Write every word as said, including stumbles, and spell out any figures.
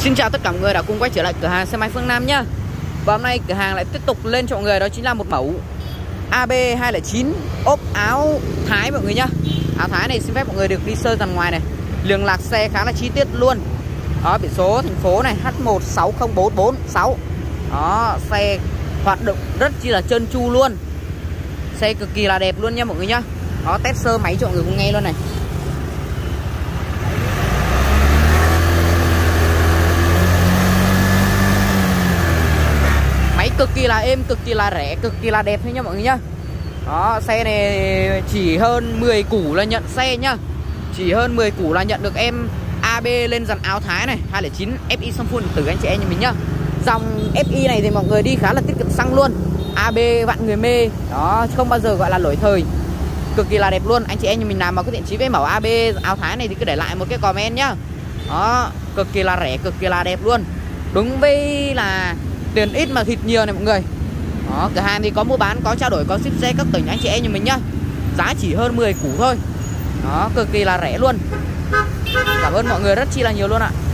Xin chào tất cả mọi người đã cùng quay trở lại cửa hàng xe máy Phương Nam nhá. Và hôm nay cửa hàng lại tiếp tục lên cho mọi người, đó chính là một mẫu A B hai không chín ốp áo Thái mọi người nhá. Áo Thái này xin phép mọi người được đi sơ dàn ngoài này. Lường lạc xe khá là chi tiết luôn. Đó, biển số thành phố này H một sáu không bốn bốn sáu. Đó, xe hoạt động rất chi là trơn tru luôn. Xe cực kỳ là đẹp luôn nha mọi người nhá. Đó, test sơ máy cho mọi người cùng nghe luôn này. Máy cực kỳ là êm, cực kỳ là rẻ, cực kỳ là đẹp thôi nha mọi người nhá. Đó, xe này chỉ hơn mười củ là nhận xe nhá. Chỉ hơn mười củ là nhận được em A B lên dàn áo Thái này, hai không chín F I xăng phun từ anh chị em nhà mình nhá. Dòng F I này thì mọi người đi khá là tiết kiệm xăng luôn. A B vạn người mê. Đó, không bao giờ gọi là lỗi thời. Cực kỳ là đẹp luôn. Anh chị em nhà mình nào mà có thiện chí với mẫu A B áo Thái này thì cứ để lại một cái comment nhá. Đó, cực kỳ là rẻ, cực kỳ là đẹp luôn. Đúng với là tiền ít mà thịt nhiều này mọi người. Đó, cửa hàng thì có mua bán, có trao đổi, có ship xe các tỉnh anh chị em như mình nhá. Giá chỉ hơn mười củ thôi. Đó, cực kỳ là rẻ luôn. Cảm ơn mọi người rất chi là nhiều luôn ạ.